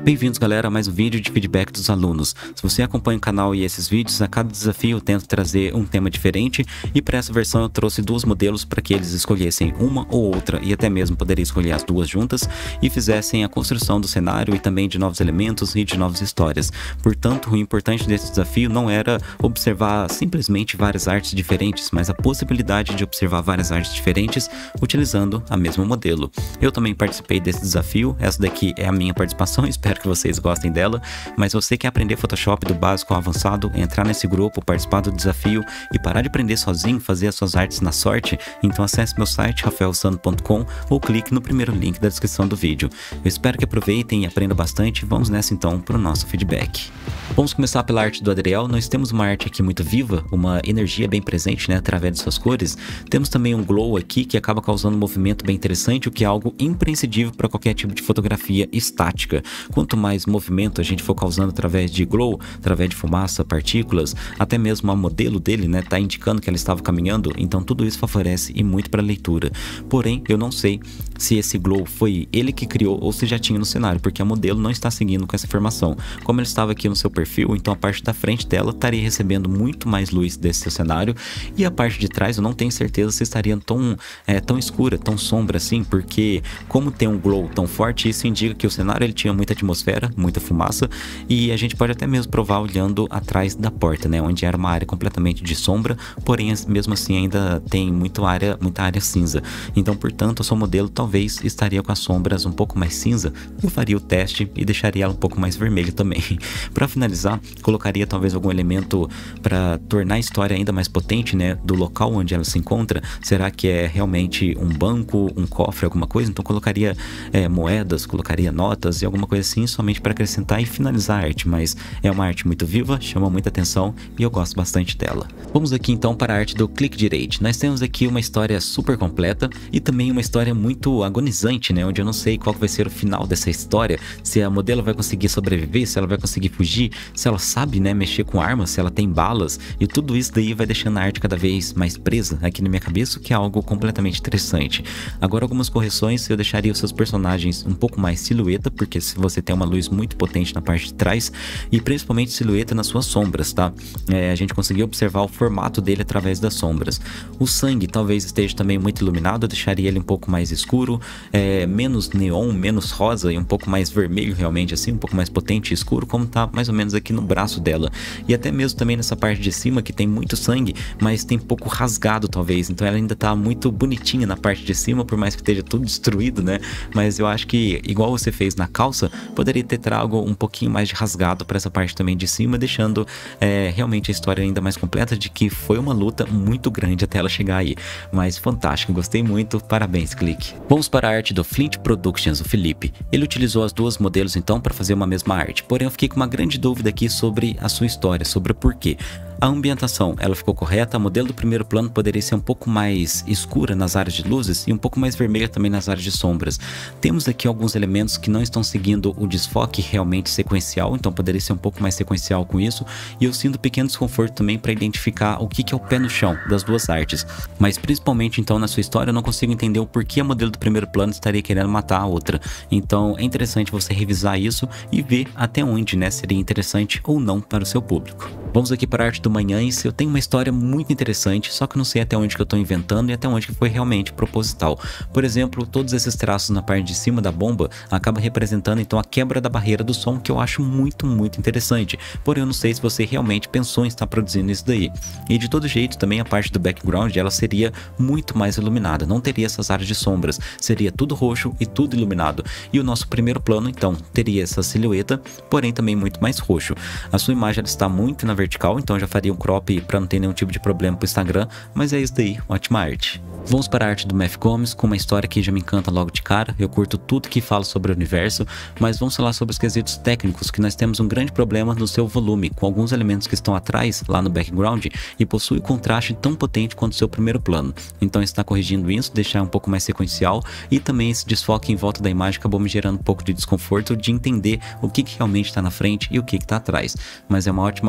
Bem-vindos, galera, a mais um vídeo de feedback dos alunos. Se você acompanha o canal e esses vídeos, a cada desafio eu tento trazer um tema diferente e para essa versão eu trouxe dois modelos para que eles escolhessem uma ou outra e até mesmo poderia escolher as duas juntas e fizessem a construção do cenário e também de novos elementos e de novas histórias. Portanto, o importante desse desafio não era observar simplesmente várias artes diferentes, mas a possibilidade de observar várias artes diferentes utilizando a mesmo modelo. Eu também participei desse desafio, essa daqui é a minha participação, espero que vocês gostem dela, mas se você quer aprender Photoshop do básico ao avançado, entrar nesse grupo, participar do desafio e parar de aprender sozinho, fazer as suas artes na sorte, então acesse meu site rafaelsano.com ou clique no primeiro link da descrição do vídeo. Eu espero que aproveitem e aprendam bastante. Vamos nessa então para o nosso feedback. Vamos começar pela arte do Adriel. Nós temos uma arte aqui muito viva, uma energia bem presente, né, através de suas cores. Temos também um glow aqui que acaba causando um movimento bem interessante, o que é algo imprescindível para qualquer tipo de fotografia estática. Quanto mais movimento a gente for causando através de glow, através de fumaça, partículas, até mesmo a modelo dele, né, tá indicando que ela estava caminhando, então tudo isso favorece e muito para a leitura. Porém, eu não sei se esse glow foi ele que criou ou se já tinha no cenário, porque a modelo não está seguindo com essa informação. Como ele estava aqui no seu perfil, então a parte da frente dela estaria recebendo muito mais luz desse seu cenário e a parte de trás eu não tenho certeza se estaria tão escura, tão sombra assim, porque como tem um glow tão forte, isso indica que o cenário ele tinha muita atmosfera, muita fumaça, e a gente pode até mesmo provar olhando atrás da porta, né, onde era uma área completamente de sombra, porém mesmo assim ainda tem muita área cinza. Então, portanto, a sua modelo talvez estaria com as sombras um pouco mais cinza. Eu faria o teste e deixaria ela um pouco mais vermelha também. Para finalizar, colocaria talvez algum elemento para tornar a história ainda mais potente, né, do local onde ela se encontra. Será que é realmente um banco, um cofre, alguma coisa? Então colocaria moedas, colocaria notas e alguma coisa assim, somente para acrescentar e finalizar a arte, mas é uma arte muito viva, chama muita atenção e eu gosto bastante dela. Vamos aqui então para a arte do Click Direito. Nós temos aqui uma história super completa e também uma história muito agonizante, né, onde eu não sei qual vai ser o final dessa história, se a modelo vai conseguir sobreviver, se ela vai conseguir fugir, se ela sabe, né, mexer com armas, se ela tem balas, e tudo isso daí vai deixando a arte cada vez mais presa aqui na minha cabeça, o que é algo completamente interessante. Agora, algumas correções: eu deixaria os seus personagens um pouco mais silhueta, porque se você tem uma luz muito potente na parte de trás e principalmente silhueta nas suas sombras, tá? A gente conseguiu observar o formato dele através das sombras. O sangue talvez esteja também muito iluminado, eu deixaria ele um pouco mais escuro, menos neon, menos rosa e um pouco mais vermelho realmente assim, um pouco mais potente e escuro, como tá mais ou menos aqui no braço dela. E até mesmo também nessa parte de cima que tem muito sangue, mas tem pouco rasgado talvez, então ela ainda tá muito bonitinha na parte de cima, por mais que esteja tudo destruído, né? Mas eu acho que, igual você fez na calça, poderia ter trago um pouquinho mais de rasgado para essa parte também de cima, deixando realmente a história ainda mais completa de que foi uma luta muito grande até ela chegar aí. Mas fantástico, gostei muito, parabéns, Clique. Vamos para a arte do Flint Productions, o Felipe. Ele utilizou as duas modelos então para fazer uma mesma arte, porém eu fiquei com uma grande dúvida aqui sobre a sua história, sobre o porquê. A ambientação, ela ficou correta, a modelo do primeiro plano poderia ser um pouco mais escura nas áreas de luzes e um pouco mais vermelha também nas áreas de sombras. Temos aqui alguns elementos que não estão seguindo o desfoque realmente sequencial, então poderia ser um pouco mais sequencial com isso, e eu sinto pequeno desconforto também para identificar o que é o pé no chão das duas artes. Mas principalmente então na sua história eu não consigo entender o porquê a modelo do primeiro plano estaria querendo matar a outra. Então é interessante você revisar isso e ver até onde, né, seria interessante ou não para o seu público. Vamos aqui para a arte do Manhães. Eu tenho uma história muito interessante, só que não sei até onde que eu estou inventando e até onde que foi realmente proposital. Por exemplo, todos esses traços na parte de cima da bomba acabam representando então a quebra da barreira do som, que eu acho muito interessante. Porém, eu não sei se você realmente pensou em estar produzindo isso daí. E de todo jeito, também a parte do background, ela seria muito mais iluminada, não teria essas áreas de sombras, seria tudo roxo e tudo iluminado. E o nosso primeiro plano, então, teria essa silhueta, porém também muito mais roxo. A sua imagem ela está muito na vertical, então eu já faria um crop para não ter nenhum tipo de problema pro Instagram, mas é isso daí, ótima arte. Vamos para a arte do Math Gomes, com uma história que já me encanta logo de cara. Eu curto tudo que fala sobre o universo, mas vamos falar sobre os quesitos técnicos, que nós temos um grande problema no seu volume, com alguns elementos que estão atrás, lá no background, e possui contraste tão potente quanto o seu primeiro plano. Então está corrigindo isso, deixar um pouco mais sequencial, e também esse desfoque em volta da imagem acabou me gerando um pouco de desconforto de entender o que realmente está na frente e o que está atrás. Mas é uma ótima arte,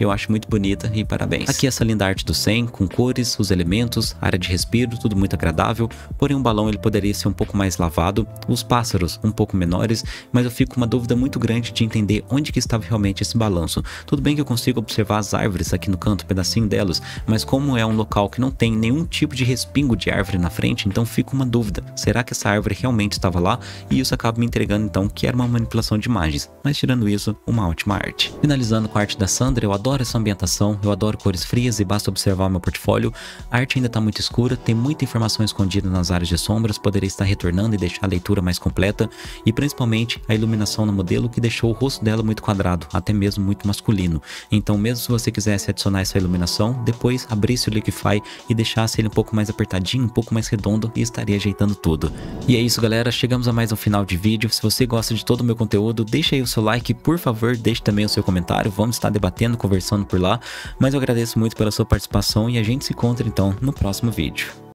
eu acho muito bonita e parabéns. Aqui essa linda arte do Sen, com cores, os elementos, área de respiro, tudo muito agradável, porém o balão ele poderia ser um pouco mais lavado, os pássaros um pouco menores, mas eu fico com uma dúvida muito grande de entender onde que estava realmente esse balanço. Tudo bem que eu consigo observar as árvores aqui no canto, um pedacinho delas, mas como é um local que não tem nenhum tipo de respingo de árvore na frente, então fica uma dúvida, será que essa árvore realmente estava lá? E isso acaba me entregando então que era uma manipulação de imagens, mas tirando isso, uma ótima arte. Finalizando com a arte da Sandra, eu adoro essa ambientação, eu adoro cores frias e basta observar o meu portfólio. A arte ainda está muito escura, tem muita informação escondida nas áreas de sombras, poderia estar retornando e deixar a leitura mais completa, e principalmente a iluminação no modelo que deixou o rosto dela muito quadrado, até mesmo muito masculino. Então mesmo se você quisesse adicionar essa iluminação, depois abrisse o Liquify e deixasse ele um pouco mais apertadinho, um pouco mais redondo e estaria ajeitando tudo. E é isso galera, chegamos a mais um final de vídeo. Se você gosta de todo o meu conteúdo, deixa aí o seu like, por favor, deixe também o seu comentário, vamos estar debatendo, conversando por lá, mas eu agradeço muito pela sua participação e a gente se encontra então no próximo vídeo.